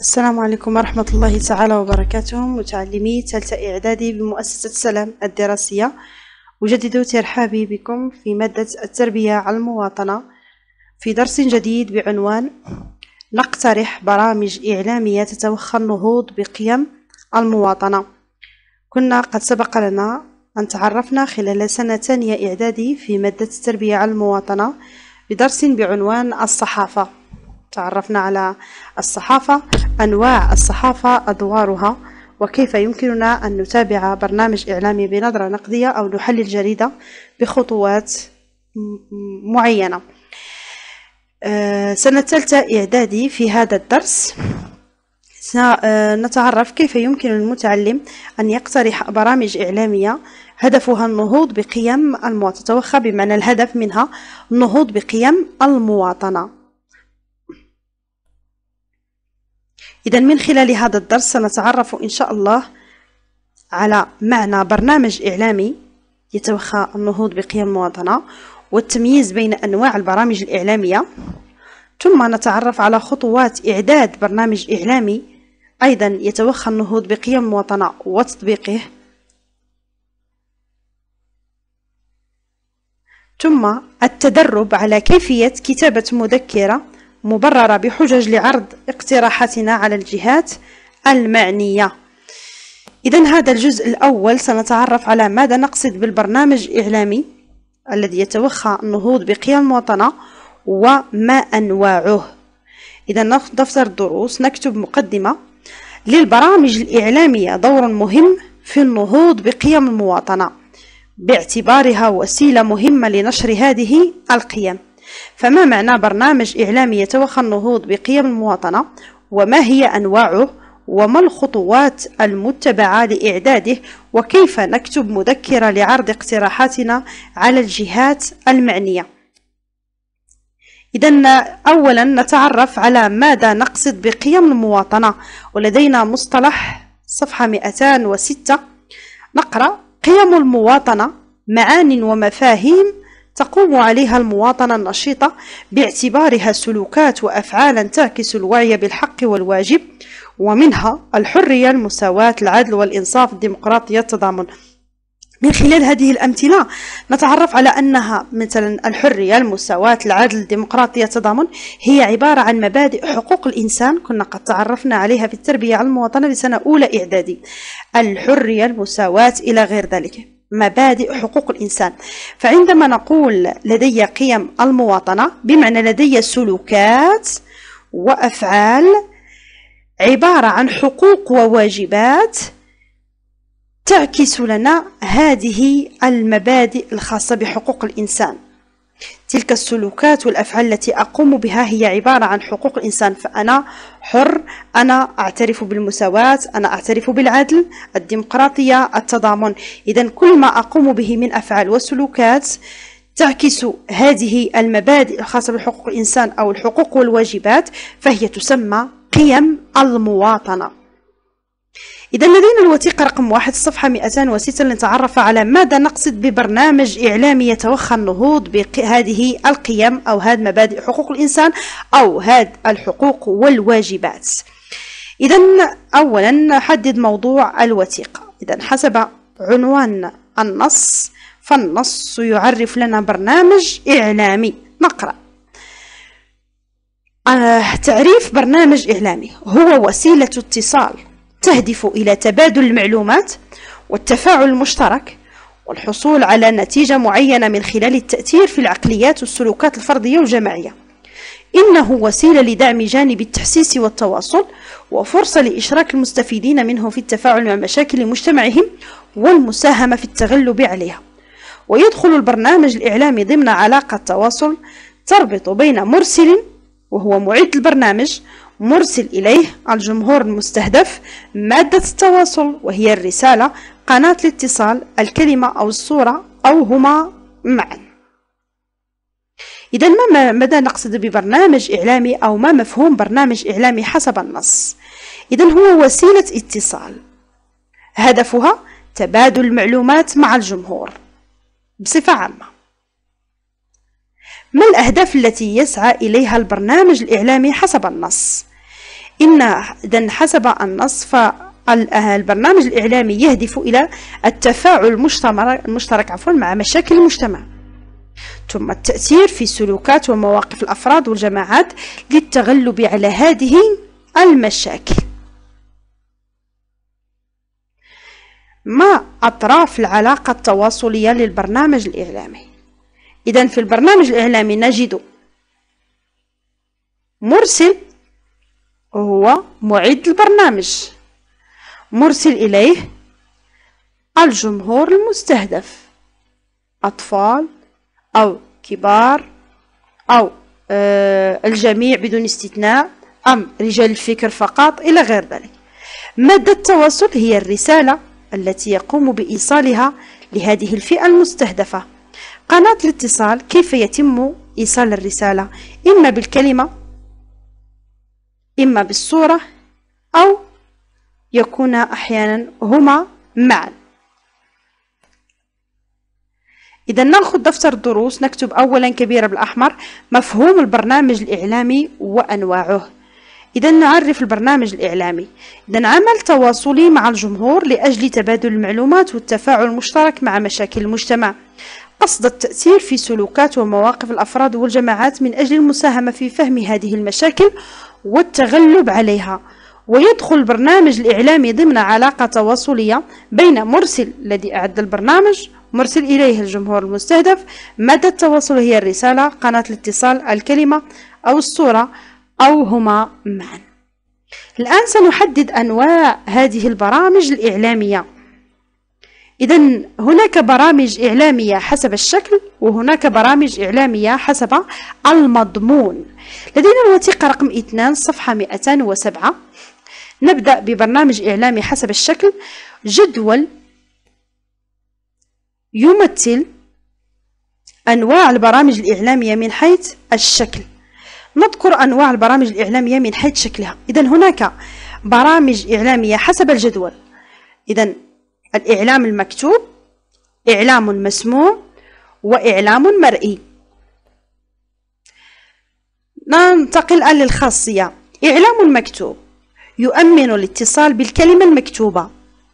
السلام عليكم ورحمة الله تعالى وبركاته. متعلمي ثالثة إعدادي بمؤسسة سلام الدراسية، أجدد ترحابي بكم في مادة التربية على المواطنة في درس جديد بعنوان نقترح برامج إعلامية تتوخى النهوض بقيم المواطنة. كنا قد سبق لنا أن تعرفنا خلال سنة ثانية إعدادي في مادة التربية على المواطنة بدرس بعنوان الصحافة. تعرفنا على الصحافة، أنواع الصحافة، أدوارها، وكيف يمكننا أن نتابع برنامج إعلامي بنظرة نقدية أو نحلل جريدة بخطوات معينة. سنة ثالثة إعدادي في هذا الدرس سنتعرف كيف يمكن للمتعلم أن يقترح برامج إعلامية هدفها النهوض بقيم المواطنة، تتوخى بمعنى الهدف منها النهوض بقيم المواطنة. إذن من خلال هذا الدرس سنتعرف إن شاء الله على معنى برنامج إعلامي يتوخى النهوض بقيم المواطنة، والتمييز بين أنواع البرامج الإعلامية، ثم نتعرف على خطوات إعداد برنامج إعلامي أيضا يتوخى النهوض بقيم المواطنة وتطبيقه، ثم التدرب على كيفية كتابة مذكرة مبررة بحجج لعرض اقتراحاتنا على الجهات المعنية. إذن هذا الجزء الأول سنتعرف على ماذا نقصد بالبرنامج الإعلامي الذي يتوخى النهوض بقيم المواطنة وما أنواعه. إذن دفتر الدروس نكتب مقدمة: للبرامج الإعلامية دور مهم في النهوض بقيم المواطنة باعتبارها وسيلة مهمة لنشر هذه القيم. فما معنى برنامج إعلامي يتوخى النهوض بقيم المواطنة، وما هي أنواعه، وما الخطوات المتبعة لإعداده، وكيف نكتب مذكرة لعرض اقتراحاتنا على الجهات المعنية. إذن أولا نتعرف على ماذا نقصد بقيم المواطنة، ولدينا مصطلح صفحة 206. نقرأ: قيم المواطنة معان ومفاهيم تقوم عليها المواطنة النشيطة باعتبارها سلوكات وأفعالا تعكس الوعي بالحق والواجب، ومنها الحرية، المساواة، العدل والإنصاف، الديمقراطية، التضامن. من خلال هذه الأمثلة نتعرف على أنها مثلا الحرية، المساواة، العدل، الديمقراطية، التضامن هي عبارة عن مبادئ حقوق الإنسان كنا قد تعرفنا عليها في التربية على المواطنة لسنة أولى إعدادي. الحرية، المساواة إلى غير ذلك، مبادئ حقوق الإنسان. فعندما نقول لدي قيم المواطنة بمعنى لدي سلوكات وأفعال عبارة عن حقوق وواجبات تعكس لنا هذه المبادئ الخاصة بحقوق الإنسان. تلك السلوكات والأفعال التي أقوم بها هي عبارة عن حقوق الإنسان، فأنا حر، أنا أعترف بالمساواة، أنا أعترف بالعدل، الديمقراطية، التضامن. إذن كل ما أقوم به من أفعال وسلوكات تعكس هذه المبادئ الخاصة بحقوق الإنسان أو الحقوق والواجبات فهي تسمى قيم المواطنة. إذا لدينا الوثيقة رقم 1 الصفحة 206 لنتعرف على ماذا نقصد ببرنامج إعلامي يتوخى النهوض بهذه القيم أو هذه مبادئ حقوق الإنسان أو هذه الحقوق والواجبات. إذا أولا نحدد موضوع الوثيقة. إذا حسب عنوان النص فالنص يعرف لنا برنامج إعلامي. نقرأ: تعريف برنامج إعلامي: هو وسيلة اتصال تهدف إلى تبادل المعلومات والتفاعل المشترك والحصول على نتيجة معينة من خلال التأثير في العقليات والسلوكات الفردية والجماعية. إنه وسيلة لدعم جانب التحسيس والتواصل وفرصة لإشراك المستفيدين منه في التفاعل مع مشاكل مجتمعهم والمساهمة في التغلب عليها. ويدخل البرنامج الإعلامي ضمن علاقة تواصل تربط بين مرسل وهو معد البرنامج، مرسل إليه الجمهور المستهدف، مادة التواصل وهي الرسالة، قناة الاتصال، الكلمة أو الصورة أو هما معا. إذا ماذا نقصد ببرنامج إعلامي أو ما مفهوم برنامج إعلامي حسب النص؟ إذا هو وسيلة اتصال هدفها تبادل المعلومات مع الجمهور بصفة عامة. ما الأهداف التي يسعى إليها البرنامج الإعلامي حسب النص؟ إذن حسب النص فالبرنامج الإعلامي يهدف إلى التفاعل المشترك مع مشاكل المجتمع، ثم التأثير في سلوكات ومواقف الأفراد والجماعات للتغلب على هذه المشاكل. ما أطراف العلاقة التواصلية للبرنامج الإعلامي؟ إذن في البرنامج الإعلامي نجد مرسل، وهو معد البرنامج، مرسل إليه الجمهور المستهدف، أطفال أو كبار أو الجميع بدون استثناء، أم رجال الفكر فقط، إلى غير ذلك. مادة التواصل هي الرسالة التي يقوم بإيصالها لهذه الفئة المستهدفة. قناة الاتصال، كيف يتم إيصال الرسالة؟ إما بالكلمة، إما بالصورة، أو يكون أحيانا هما معا. إذا نأخذ دفتر الدروس، نكتب أولا كبيرة بالأحمر مفهوم البرنامج الإعلامي وأنواعه. إذا نعرف البرنامج الإعلامي. إذا عمل تواصلي مع الجمهور لأجل تبادل المعلومات والتفاعل المشترك مع مشاكل المجتمع، قصد التأثير في سلوكات ومواقف الأفراد والجماعات من أجل المساهمة في فهم هذه المشاكل والتغلب عليها. ويدخل البرنامج الإعلامي ضمن علاقة تواصلية بين مرسل الذي أعد البرنامج، مرسل إليه الجمهور المستهدف. مادة التواصل هي الرسالة، قناة الاتصال الكلمة أو الصورة، أو هما معا. الآن سنحدد أنواع هذه البرامج الإعلامية. إذن هناك برامج إعلامية حسب الشكل، وهناك برامج إعلامية حسب المضمون. لدينا الوثيقة رقم 2 صفحة 207. نبدأ ببرنامج إعلامي حسب الشكل. جدول يمثل أنواع البرامج الإعلامية من حيث الشكل. نذكر أنواع البرامج الإعلامية من حيث شكلها. إذن هناك برامج إعلامية حسب الجدول. إذن الإعلام المكتوب، إعلام مسموع، وإعلام مرئي. ننتقل الآن للخاصية. إعلام المكتوب يؤمن الاتصال بالكلمة المكتوبة،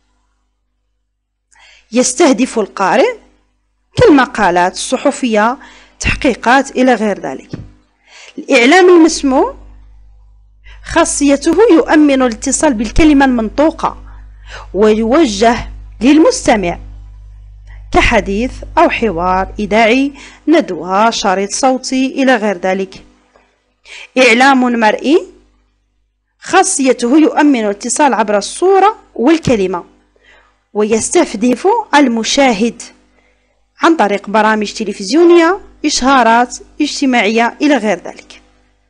يستهدف القارئ كالمقالات الصحفية، تحقيقات، إلى غير ذلك. الإعلام المسموع خاصيته يؤمن الاتصال بالكلمة المنطوقة ويوجه للمستمع كحديث أو حوار إذاعي، ندوة، شريط صوتي، إلى غير ذلك. إعلام مرئي خاصيته يؤمن الاتصال عبر الصورة والكلمة ويستهدف المشاهد عن طريق برامج تلفزيونية، إشهارات اجتماعية، إلى غير ذلك.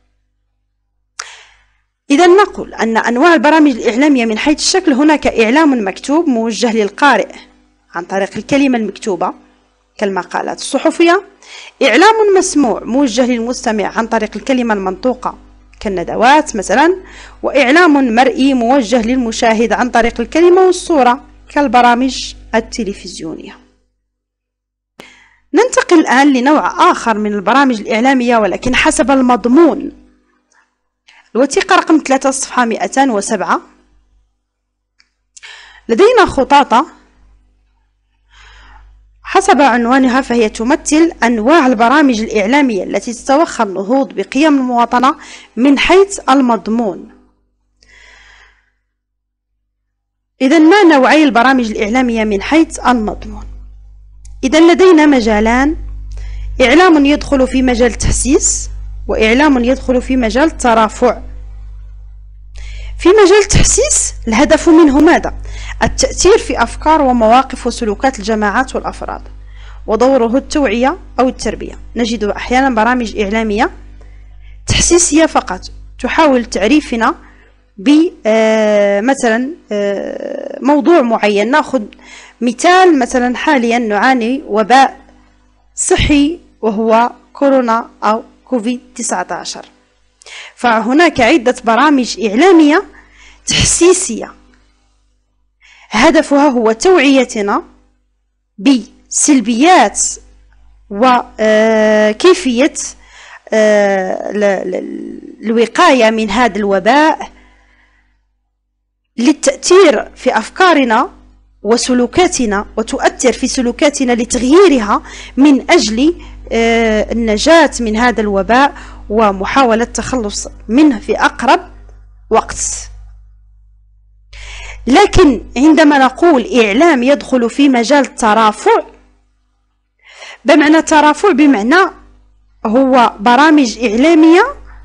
إذا نقول أن أنواع البرامج الإعلامية من حيث الشكل: هناك إعلام مكتوب موجه للقارئ عن طريق الكلمة المكتوبة كالمقالات الصحفية. إعلام مسموع موجه للمستمع عن طريق الكلمة المنطوقة كالندوات مثلا. وإعلام مرئي موجه للمشاهد عن طريق الكلمة والصورة كالبرامج التلفزيونية. ننتقل الآن لنوع آخر من البرامج الإعلامية ولكن حسب المضمون. الوثيقة رقم 3 صفحة 207. لدينا خطاطة حسب عنوانها، فهي تمثل أنواع البرامج الإعلامية التي تتوخى النهوض بقيم المواطنة من حيث المضمون. إذن ما نوعي البرامج الإعلامية من حيث المضمون؟ إذن لدينا مجالان: إعلام يدخل في مجال التحسيس، وإعلام يدخل في مجال الترافع. في مجال التحسيس الهدف منه ماذا؟ التأثير في أفكار ومواقف وسلوكات الجماعات والأفراد، ودوره التوعية أو التربية. نجد أحيانا برامج إعلامية تحسيسية فقط، تحاول تعريفنا بمثلا موضوع معين. نأخذ مثال، مثلا حاليا نعاني وباء صحي وهو كورونا أو كوفيد 19، فهناك عدة برامج إعلامية تحسيسية هدفها هو توعيتنا بسلبيات وكيفية الوقاية من هذا الوباء، للتأثير في أفكارنا وسلوكاتنا، وتؤثر في سلوكاتنا لتغييرها من أجل النجاة من هذا الوباء ومحاولة التخلص منه في أقرب وقت. لكن عندما نقول إعلام يدخل في مجال الترافع، بمعنى هو برامج إعلامية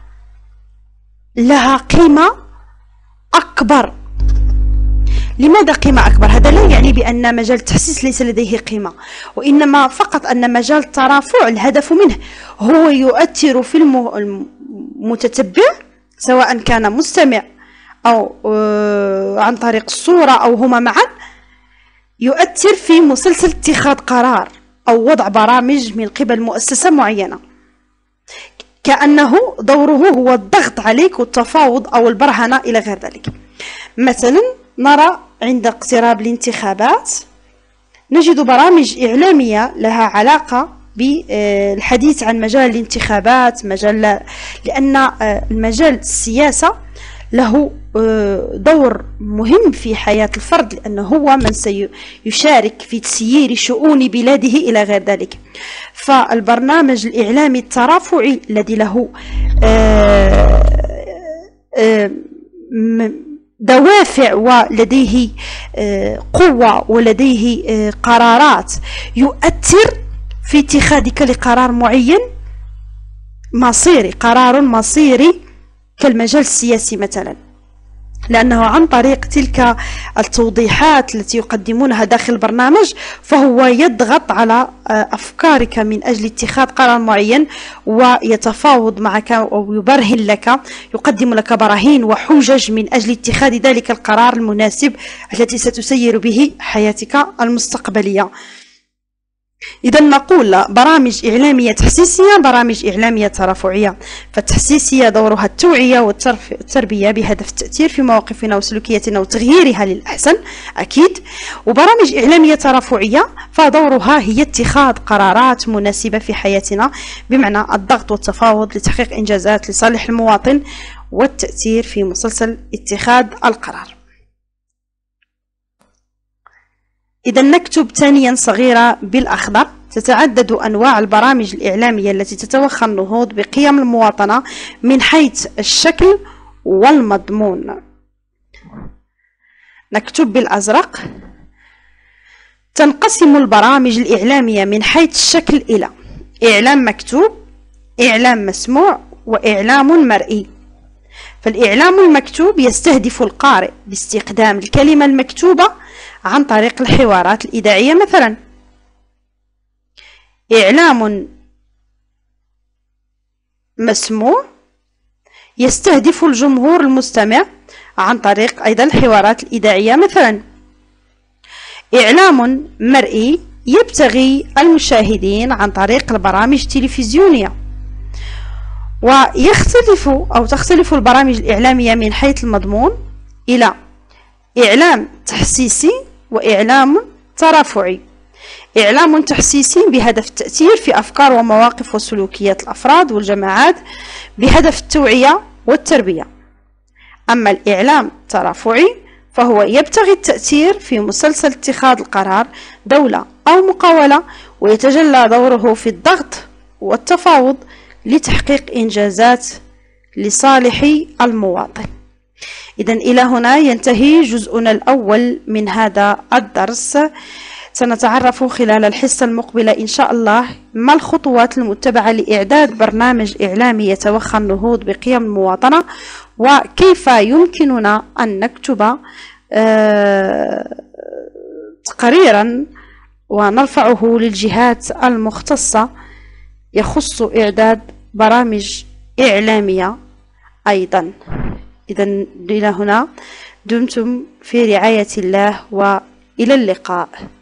لها قيمة أكبر. لماذا قيمة أكبر؟ هذا لا يعني بأن مجال التحسيس ليس لديه قيمة، وإنما فقط أن مجال الترافع الهدف منه هو يؤثر في المتتبع، سواء كان مستمع أو عن طريق الصورة أو هما معا، يؤثر في مسلسل اتخاذ قرار أو وضع برامج من قبل مؤسسة معينة، كأنه دوره هو الضغط عليك والتفاوض أو البرهنة إلى غير ذلك. مثلا نرى عند اقتراب الانتخابات نجد برامج إعلامية لها علاقة بالحديث عن مجال الانتخابات، لأن المجال السياسة له دور مهم في حياة الفرد، لأنه هو من سيشارك في تسيير شؤون بلاده إلى غير ذلك. فالبرنامج الإعلامي الترافعي الذي له دوافع ولديه قوة ولديه قرارات يؤثر في اتخاذك لقرار معين مصيري، قرار مصيري كالمجال السياسي مثلا، لأنه عن طريق تلك التوضيحات التي يقدمونها داخل البرنامج فهو يضغط على أفكارك من أجل اتخاذ قرار معين، ويتفاوض معك أو يبرهن لك، يقدم لك براهين وحجج من أجل اتخاذ ذلك القرار المناسب التي ستسير به حياتك المستقبلية. إذا نقول برامج إعلامية تحسيسية، برامج إعلامية ترافعية. فالتحسيسية دورها التوعية والتربية بهدف التأثير في مواقفنا وسلوكياتنا وتغييرها للأحسن أكيد. وبرامج إعلامية ترافعية فدورها هي اتخاذ قرارات مناسبة في حياتنا، بمعنى الضغط والتفاوض لتحقيق إنجازات لصالح المواطن والتأثير في مسلسل اتخاذ القرار. إذا نكتب ثانيا صغيرة بالأخضر: تتعدد أنواع البرامج الإعلامية التي تتوخى النهوض بقيم المواطنة من حيث الشكل والمضمون. نكتب بالأزرق: تنقسم البرامج الإعلامية من حيث الشكل إلى إعلام مكتوب، إعلام مسموع، وإعلام مرئي. فالإعلام المكتوب يستهدف القارئ باستخدام الكلمة المكتوبة عن طريق الحوارات الإذاعية مثلا. إعلام مسموع يستهدف الجمهور المستمع عن طريق أيضا الحوارات الإذاعية مثلا. إعلام مرئي يبتغي المشاهدين عن طريق البرامج التلفزيونية. تختلف البرامج الإعلامية من حيث المضمون إلى إعلام تحسيسي وإعلام ترافعي. إعلام تحسيسي بهدف التأثير في أفكار ومواقف وسلوكيات الأفراد والجماعات بهدف التوعية والتربية. أما الإعلام الترافعي فهو يبتغي التأثير في مسلسل اتخاذ القرار دولة أو مقاولة، ويتجلى دوره في الضغط والتفاوض لتحقيق إنجازات لصالح المواطن. إذن إلى هنا ينتهي جزءنا الأول من هذا الدرس. سنتعرف خلال الحصة المقبلة إن شاء الله ما الخطوات المتبعة لإعداد برنامج إعلامي يتوخى النهوض بقيم المواطنة، وكيف يمكننا أن نكتب تقريرا ونرفعه للجهات المختصة يخص إعداد برامج إعلامية أيضا. إذن إلى هنا دمتم في رعاية الله، وإلى اللقاء.